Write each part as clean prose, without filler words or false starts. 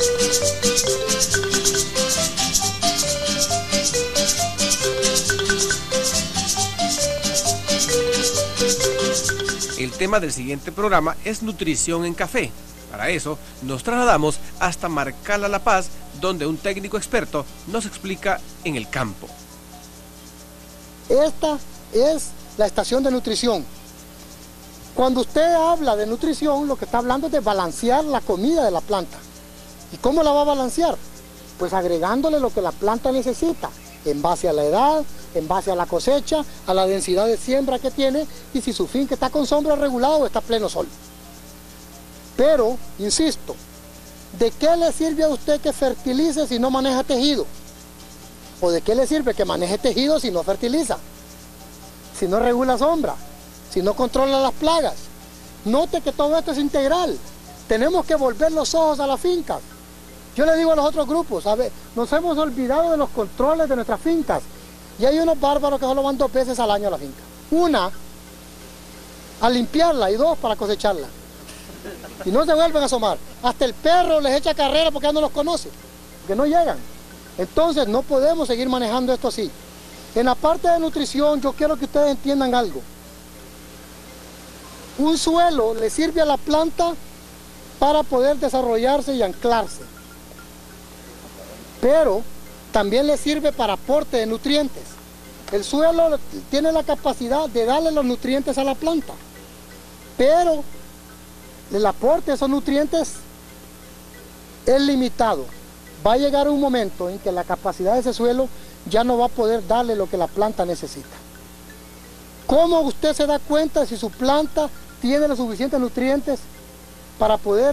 El tema del siguiente programa es nutrición en café. Para eso nos trasladamos hasta Marcala La Paz, donde un técnico experto nos explica en el campo. Esta es la estación de nutrición. Cuando usted habla de nutrición, lo que está hablando es de balancear la comida de la planta. ¿Y cómo la va a balancear? Pues agregándole lo que la planta necesita, en base a la edad, en base a la cosecha, a la densidad de siembra que tiene y si su finca está con sombra regulada o está a pleno sol. Pero, insisto, ¿de qué le sirve a usted que fertilice si no maneja tejido? ¿O de qué le sirve que maneje tejido si no fertiliza? Si no regula sombra, si no controla las plagas. Note que todo esto es integral. Tenemos que volver los ojos a la finca. Yo le digo a los otros grupos, a ver, nos hemos olvidado de los controles de nuestras fincas. Y hay unos bárbaros que solo van 2 veces al año a la finca. Una, a limpiarla, y 2, para cosecharla. Y no se vuelven a asomar. Hasta el perro les echa carrera porque ya no los conoce, porque no llegan. Entonces no podemos seguir manejando esto así. En la parte de nutrición yo quiero que ustedes entiendan algo. Un suelo le sirve a la planta para poder desarrollarse y anclarse. Pero también le sirve para aporte de nutrientes. El suelo tiene la capacidad de darle los nutrientes a la planta, pero el aporte de esos nutrientes es limitado. Va a llegar un momento en que la capacidad de ese suelo ya no va a poder darle lo que la planta necesita. ¿Cómo usted se da cuenta si su planta tiene los suficientes nutrientes para poder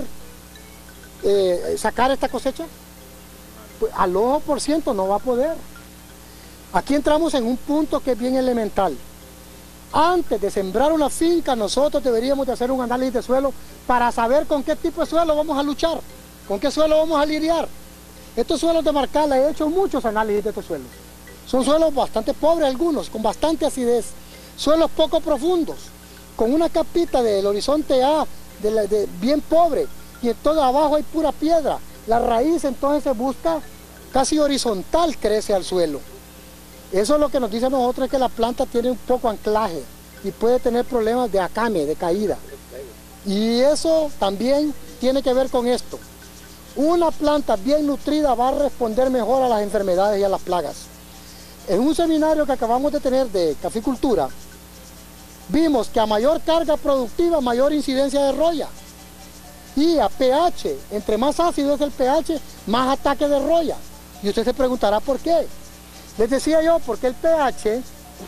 sacar esta cosecha? Pues al ojo por ciento no va a poder. Aquí entramos en un punto que es bien elemental. Antes de sembrar una finca, nosotros deberíamos de hacer un análisis de suelo para saber con qué tipo de suelo vamos a luchar, con qué suelo vamos a lidiar. Estos suelos de Marcala, he hecho muchos análisis de estos suelos. Son suelos bastante pobres algunos, con bastante acidez. Suelos poco profundos, con una capita del horizonte A, bien pobre, y entonces abajo hay pura piedra. La raíz entonces se busca casi horizontal, crece al suelo. Eso es lo que nos dice a nosotros, es que la planta tiene un poco anclaje y puede tener problemas de acame, de caída. Y eso también tiene que ver con esto. Una planta bien nutrida va a responder mejor a las enfermedades y a las plagas. En un seminario que acabamos de tener de caficultura, vimos que a mayor carga productiva, mayor incidencia de roya. Y a pH, entre más ácido es el pH, más ataque de roya. Y usted se preguntará por qué. Les decía yo, porque el pH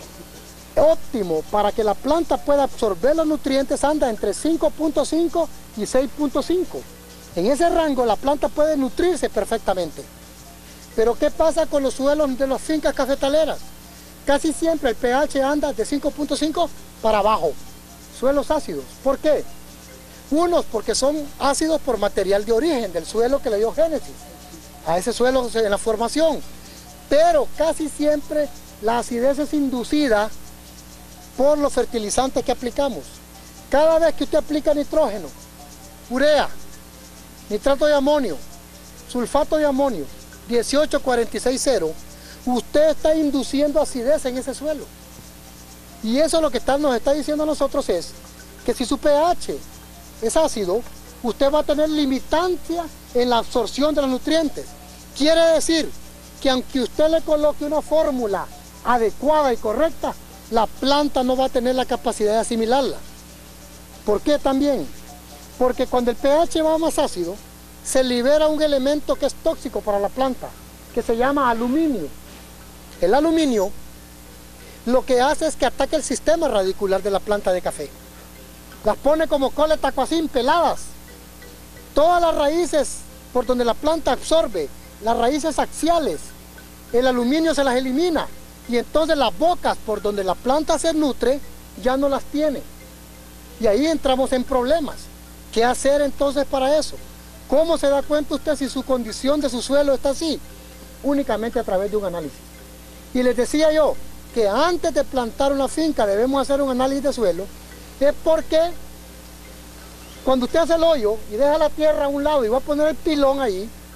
óptimo para que la planta pueda absorber los nutrientes anda entre 5.5 y 6.5. En ese rango la planta puede nutrirse perfectamente. Pero ¿qué pasa con los suelos de las fincas cafetaleras? Casi siempre el pH anda de 5.5 para abajo. Suelos ácidos. ¿Por qué? Unos porque son ácidos por material de origen del suelo que le dio génesis a ese suelo en la formación. Pero casi siempre la acidez es inducida por los fertilizantes que aplicamos. Cada vez que usted aplica nitrógeno, urea, nitrato de amonio, sulfato de amonio, 18-46-0, usted está induciendo acidez en ese suelo. Y eso lo que nos está diciendo a nosotros es que si su pH es ácido, usted va a tener limitancia en la absorción de los nutrientes. Quiere decir que aunque usted le coloque una fórmula adecuada y correcta, la planta no va a tener la capacidad de asimilarla. ¿Por qué también? Porque cuando el pH va más ácido, se libera un elemento que es tóxico para la planta, que se llama aluminio. El aluminio lo que hace es que ataque el sistema radicular de la planta de café. Las pone como coles tacuacín peladas. Todas las raíces por donde la planta absorbe, las raíces axiales, el aluminio se las elimina y entonces las bocas por donde la planta se nutre ya no las tiene. Y ahí entramos en problemas. ¿Qué hacer entonces para eso? ¿Cómo se da cuenta usted si su condición de su suelo está así? Únicamente a través de un análisis. Y les decía yo que antes de plantar una finca debemos hacer un análisis de suelo, es porque cuando usted hace el hoyo y deja la tierra a un lado y va a poner el pilón ahí,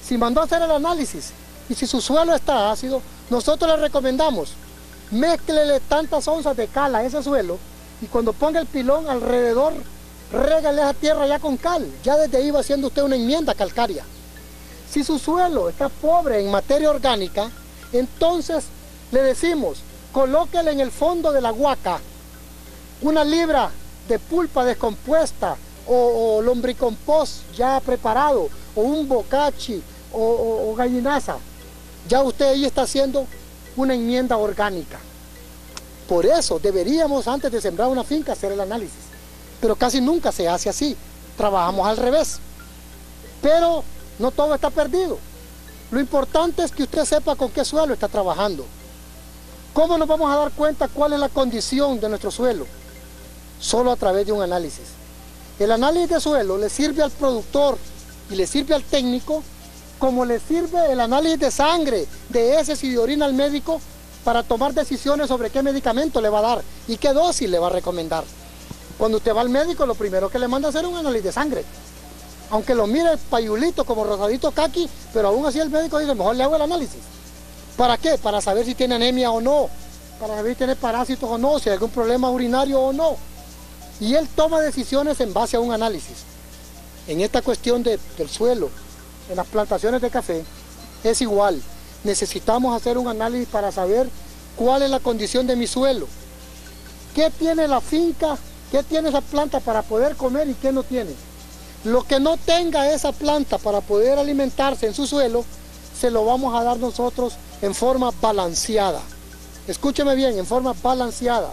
Si mandó a hacer el análisis y si su suelo está ácido, nosotros le recomendamos, mézclele tantas onzas de cal a ese suelo y cuando ponga el pilón alrededor, régale esa tierra ya con cal. Ya desde ahí va haciendo usted una enmienda calcárea. Si su suelo está pobre en materia orgánica, entonces le decimos, colóquele en el fondo de la huaca una libra de pulpa descompuesta o lombricompost ya preparado, o un bocachi o gallinaza. Ya usted ahí está haciendo una enmienda orgánica. Por eso deberíamos antes de sembrar una finca hacer el análisis. Pero casi nunca se hace así. Trabajamos al revés. Pero no todo está perdido. Lo importante es que usted sepa con qué suelo está trabajando. ¿Cómo nos vamos a dar cuenta cuál es la condición de nuestro suelo? Solo a través de un análisis. El análisis de suelo le sirve al productor y le sirve al técnico como le sirve el análisis de sangre, de heces y de orina al médico para tomar decisiones sobre qué medicamento le va a dar y qué dosis le va a recomendar. Cuando usted va al médico, lo primero que le manda a hacer es un análisis de sangre. Aunque lo mire payulito como rosadito caqui, pero aún así el médico dice, mejor le hago el análisis. ¿Para qué? Para saber si tiene anemia o no, para saber si tiene parásitos o no, si hay algún problema urinario o no. Y él toma decisiones en base a un análisis. En esta cuestión del suelo, en las plantaciones de café, es igual. Necesitamos hacer un análisis para saber cuál es la condición de mi suelo. ¿Qué tiene la finca? ¿Qué tiene esa planta para poder comer y qué no tiene? Lo que no tenga esa planta para poder alimentarse en su suelo, se lo vamos a dar nosotros en forma balanceada. Escúcheme bien, en forma balanceada.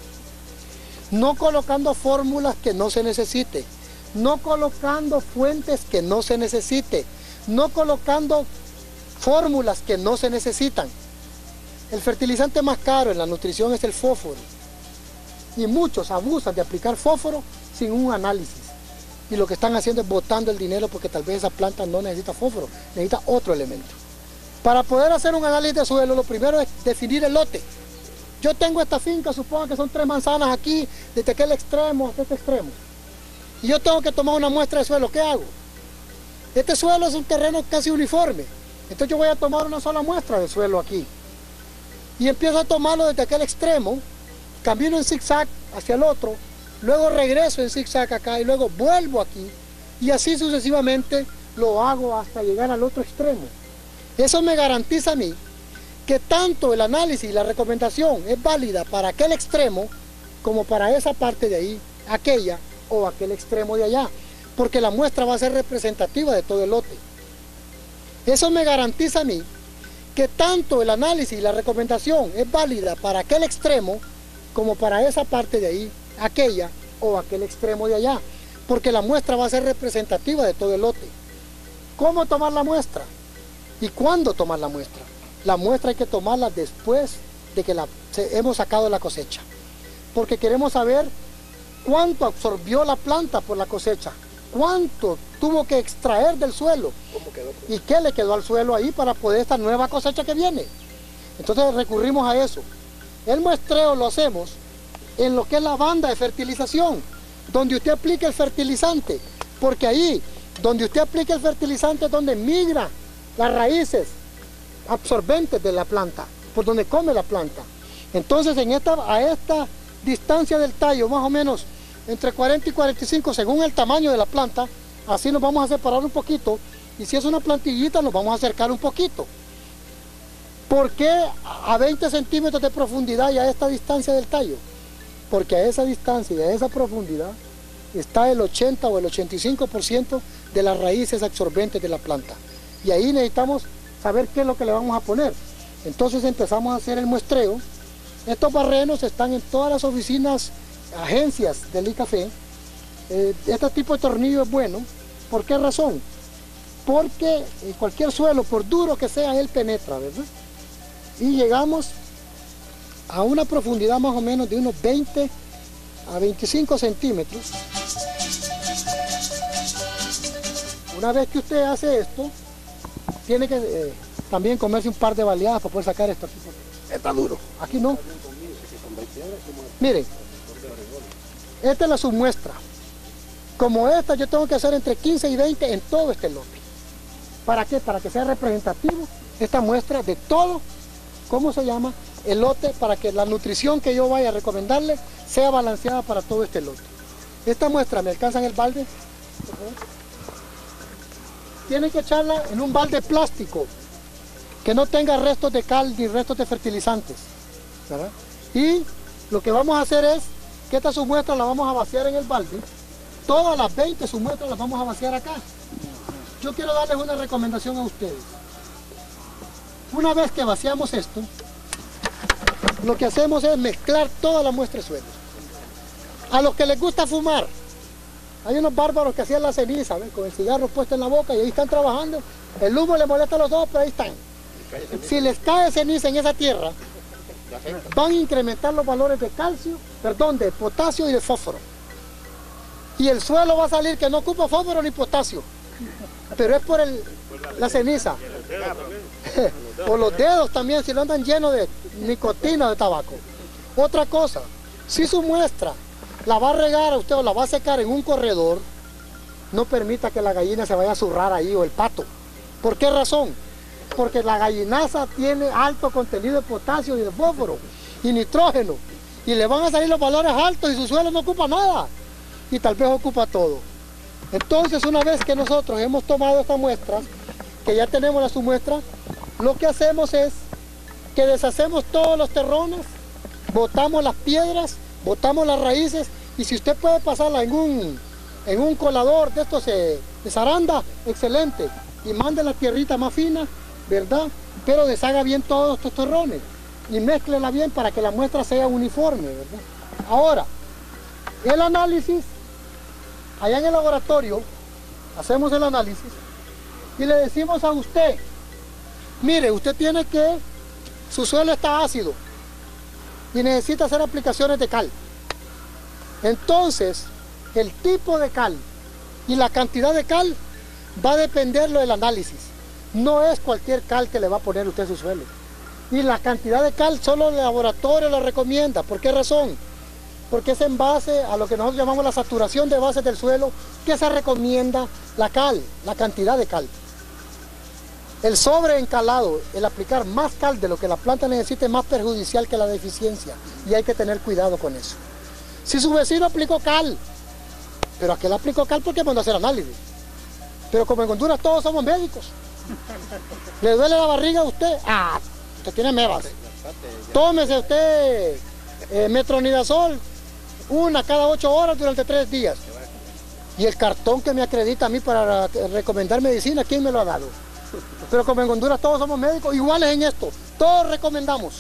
No colocando fórmulas que no se necesite, no colocando fuentes que no se necesite, no colocando fórmulas que no se necesitan. El fertilizante más caro en la nutrición es el fósforo. Y muchos abusan de aplicar fósforo sin un análisis. Y lo que están haciendo es botando el dinero porque tal vez esa planta no necesita fósforo, necesita otro elemento. Para poder hacer un análisis de suelo, lo primero es definir el lote. Yo tengo esta finca, supongo que son 3 manzanas aquí, desde aquel extremo hasta este extremo. Y yo tengo que tomar una muestra de suelo, ¿qué hago? Este suelo es un terreno casi uniforme. Entonces yo voy a tomar una sola muestra de suelo aquí. Y empiezo a tomarlo desde aquel extremo, camino en zigzag hacia el otro, luego regreso en zigzag acá y luego vuelvo aquí. Y así sucesivamente lo hago hasta llegar al otro extremo. Eso me garantiza a mí que tanto el análisis y la recomendación es válida para aquel extremo como para esa parte de ahí, aquella o aquel extremo de allá, porque la muestra va a ser representativa de todo el lote. Eso me garantiza a mí que tanto el análisis y la recomendación es válida para aquel extremo como para esa parte de ahí, aquella o aquel extremo de allá, porque la muestra va a ser representativa de todo el lote. ¿Cómo tomar la muestra? ¿Y cuándo tomar la muestra? La muestra hay que tomarla después de que hemos sacado la cosecha, porque queremos saber cuánto absorbió la planta por la cosecha, cuánto tuvo que extraer del suelo y qué le quedó al suelo ahí para poder esta nueva cosecha que viene. Entonces recurrimos a eso. El muestreo lo hacemos en lo que es la banda de fertilización, donde usted aplica el fertilizante, porque ahí donde usted aplica el fertilizante es donde migra las raíces absorbentes de la planta, por donde come la planta. Entonces a esta distancia del tallo, más o menos entre 40 y 45 según el tamaño de la planta, así nos vamos a separar un poquito, y si es una plantillita nos vamos a acercar un poquito. ¿Por qué a 20 centímetros de profundidad y a esta distancia del tallo? Porque a esa distancia y a esa profundidad está el 80 o el 85% de las raíces absorbentes de la planta. Y ahí necesitamos saber qué es lo que le vamos a poner. Entonces empezamos a hacer el muestreo. Estos barrenos están en todas las oficinas, agencias del ICAFE. Este tipo de tornillo es bueno. ¿Por qué razón? Porque cualquier suelo, por duro que sea, él penetra, ¿verdad? Y llegamos a una profundidad más o menos de unos 20 a 25 centímetros. Una vez que usted hace esto, tiene que también comerse un par de baleadas para poder sacar esto aquí. Está duro. Aquí no. Miren, esta es la submuestra. Como esta yo tengo que hacer entre 15 y 20 en todo este lote. ¿Para qué? Para que sea representativo esta muestra de todo, ¿cómo se llama? El lote, para que la nutrición que yo vaya a recomendarle sea balanceada para todo este lote. Esta muestra, ¿me alcanza en el balde? Tienen que echarla en un balde plástico, que no tenga restos de cal ni restos de fertilizantes, ¿verdad? Y lo que vamos a hacer es que esta submuestra la vamos a vaciar en el balde. Todas las 20 submuestras las vamos a vaciar acá. Yo quiero darles una recomendación a ustedes. Una vez que vaciamos esto, lo que hacemos es mezclar toda la muestra de suelo. A los que les gusta fumar, hay unos bárbaros que hacían la ceniza, ¿ven? Con el cigarro puesto en la boca, y ahí están trabajando. El humo les molesta a los dos, pero ahí están. Si les cae ceniza en esa tierra, van a incrementar los valores de calcio, de potasio y de fósforo. Y el suelo va a salir que no ocupa fósforo ni potasio, pero es por la ceniza. O los dedos también, si lo andan llenos de nicotina, de tabaco. Otra cosa, si su muestra la va a regar a usted o la va a secar en un corredor, no permita que la gallina se vaya a zurrar ahí o el pato. ¿Por qué razón? Porque la gallinaza tiene alto contenido de potasio y de fósforo y nitrógeno, y le van a salir los valores altos y su suelo no ocupa nada, y tal vez ocupa todo. Entonces, una vez que nosotros hemos tomado esta muestra, que ya tenemos la submuestra, lo que hacemos es que deshacemos todos los terrones, botamos las piedras, botamos las raíces, y si usted puede pasarla en un colador de estos de zaranda, excelente, y mande la tierrita más fina, ¿verdad? Pero deshaga bien todos estos terrones y mézclela bien para que la muestra sea uniforme, ¿verdad? Ahora, el análisis, allá en el laboratorio, hacemos el análisis y le decimos a usted, mire, usted tiene que, su suelo está ácido y necesita hacer aplicaciones de cal. Entonces, el tipo de cal y la cantidad de cal va a depender del análisis. No es cualquier cal que le va a poner usted a su suelo. Y la cantidad de cal solo el laboratorio la recomienda. ¿Por qué razón? Porque es en base a lo que nosotros llamamos la saturación de bases del suelo que se recomienda la cal, la cantidad de cal. El sobreencalado, el aplicar más cal de lo que la planta necesita es más perjudicial que la deficiencia. Y hay que tener cuidado con eso. Si su vecino aplicó cal, pero aquel aplicó cal porque mandó a hacer análisis. Pero como en Honduras todos somos médicos. ¿Le duele la barriga a usted? Ah, usted tiene mebas. Tómese usted metronidazol, una cada 8 horas durante 3 días. Y el cartón que me acredita a mí para recomendar medicina, ¿quién me lo ha dado? Pero como en Honduras todos somos médicos, iguales en esto. Todos recomendamos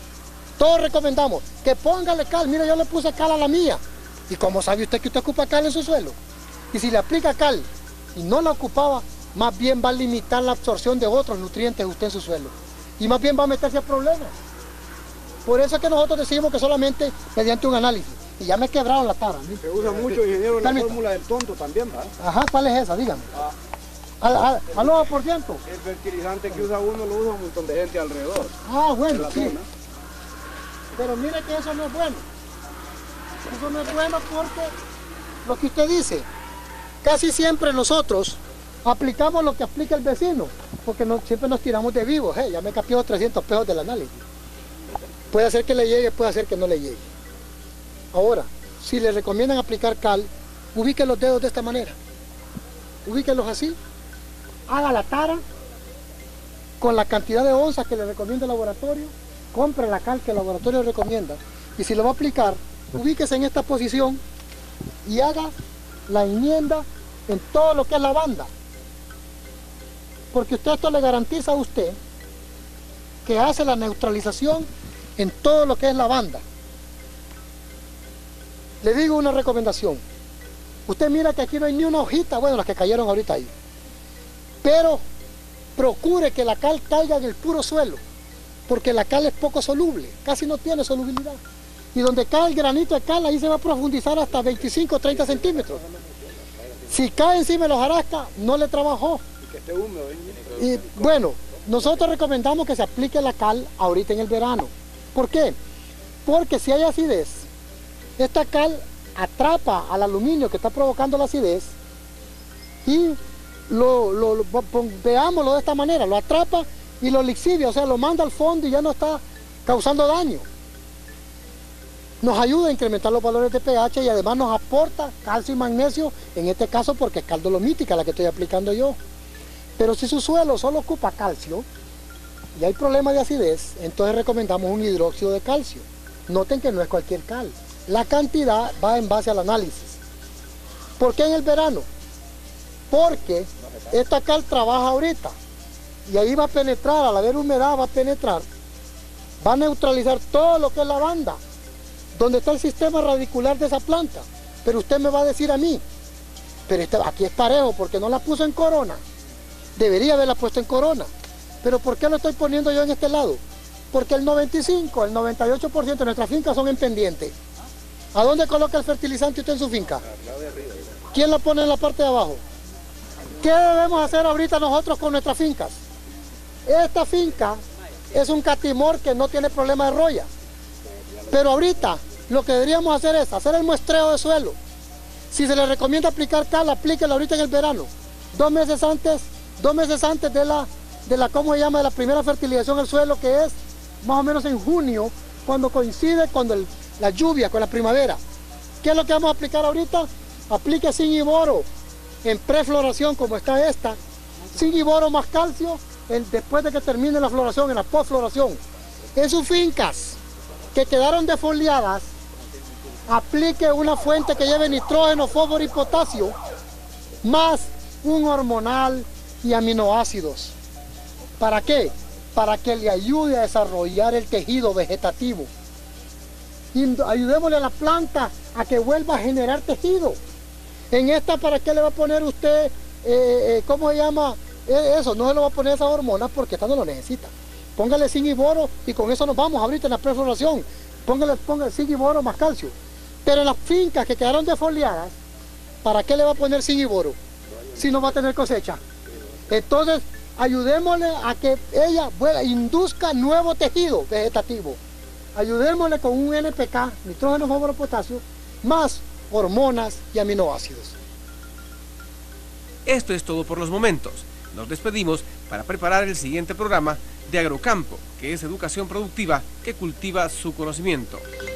que póngale cal. Mire, yo le puse cal a la mía. ¿Y cómo sabe usted que usted ocupa cal en su suelo? Y si le aplica cal y no la ocupaba, más bien va a limitar la absorción de otros nutrientes usted en su suelo. Y más bien va a meterse a problemas. Por eso es que nosotros decimos que solamente mediante un análisis. Y ya me quebraron la tara. Se usa mucho, ingeniero, la fórmula del tonto también, ¿verdad? Ajá, ¿cuál es esa? Dígame. ¿Al 9%? El fertilizante que usa uno lo usa un montón de gente alrededor. Ah, bueno, sí. Pero mire que eso no es bueno. Eso no es bueno porque lo que usted dice, casi siempre nosotros aplicamos lo que aplica el vecino, porque siempre nos tiramos de vivos. Ya me capió 300 pesos del análisis. Puede ser que le llegue, puede ser que no le llegue. Ahora, si le recomiendan aplicar cal, ubique los dedos de esta manera. Ubíquenlos así. Haga la tara con la cantidad de onzas que le recomienda el laboratorio. Compre la cal que el laboratorio recomienda. Y si lo va a aplicar, ubíquese en esta posición y haga la enmienda en todo lo que es la banda. Porque esto le garantiza a usted que hace la neutralización en todo lo que es la banda. Le digo una recomendación. Usted mira que aquí no hay ni una hojita, bueno, las que cayeron ahorita ahí. Pero procure que la cal caiga en el puro suelo, porque la cal es poco soluble, casi no tiene solubilidad. Y donde cae el granito de cal, ahí se va a profundizar hasta 25 o 30 centímetros. Si cae encima de la hojarasca, no le trabajó. Y que esté húmedo. Y bueno, nosotros recomendamos que se aplique la cal ahorita en el verano. ¿Por qué? Porque si hay acidez, esta cal atrapa al aluminio que está provocando la acidez y veámoslo de esta manera, lo atrapa y lo lixivia, o sea, lo manda al fondo y ya no está causando daño. Nos ayuda a incrementar los valores de pH y además nos aporta calcio y magnesio, en este caso porque es caldolomítica la que estoy aplicando yo. Pero si su suelo solo ocupa calcio y hay problema de acidez, entonces recomendamos un hidróxido de calcio. Noten que no es cualquier cal. La cantidad va en base al análisis. ¿Por qué en el verano? Porque esta cal trabaja ahorita y ahí va a penetrar, al haber humedad va a penetrar, va a neutralizar todo lo que es la banda, donde está el sistema radicular de esa planta. Pero usted me va a decir a mí, pero aquí es parejo porque no la puso en corona. Debería haberla puesto en corona. Pero ¿por qué lo estoy poniendo yo en este lado? Porque el 95, el 98% de nuestras fincas son en pendiente. ¿A dónde coloca el fertilizante usted en su finca? ¿Quién lo pone en la parte de abajo? ¿Qué debemos hacer ahorita nosotros con nuestras fincas? Esta finca es un catimor que no tiene problema de roya. Pero ahorita lo que deberíamos hacer es hacer el muestreo de suelo. Si se le recomienda aplicar cal, aplíquelo ahorita en el verano. 2 meses antes de la ¿cómo se llama?, de la primera fertilización del suelo, que es más o menos en junio, cuando coincide con la lluvia, con la primavera. ¿Qué es lo que vamos a aplicar ahorita? Aplique zinc y boro en prefloración como está esta. Zinc y boro más calcio después de que termine la floración, en la postfloración. En sus fincas que quedaron defoliadas, aplique una fuente que lleve nitrógeno, fósforo y potasio, más un hormonal y aminoácidos. ¿Para qué? Para que le ayude a desarrollar el tejido vegetativo. Y ayudémosle a la planta a que vuelva a generar tejido. En esta, ¿para qué le va a poner usted, cómo se llama? Eso, no se lo va a poner esas hormonas porque esta no lo necesita. Póngale zinc y boro y con eso nos vamos ahorita en la prefloración. Póngale zinc y boro más calcio. Pero en las fincas que quedaron defoliadas, ¿para qué le va a poner zinc y boro si no va a tener cosecha? Entonces, ayudémosle a que ella induzca nuevo tejido vegetativo. Ayudémosle con un NPK, nitrógeno, fósforo, potasio, más hormonas y aminoácidos. Esto es todo por los momentos. Nos despedimos para preparar el siguiente programa de Agrocampo, que es educación productiva que cultiva su conocimiento.